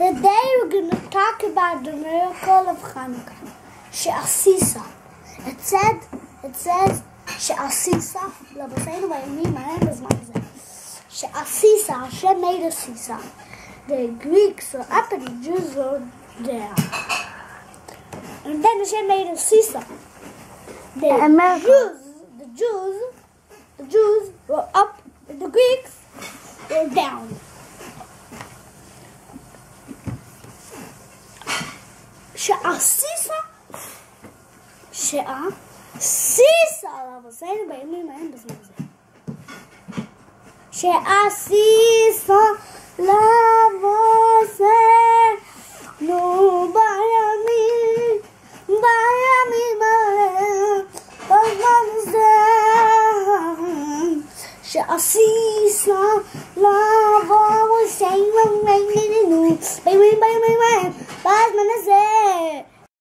Today we're going to talk about the miracle of Hanukkah. She'asisa. It says, She'asisa. She'asisa. Hashem made a sisa. The Greeks were up and the Jews were down. And then Hashem made a sisa. The Jews were up and the Greeks were down. She'asisa lavose no bayami she'asisa lavose no bayami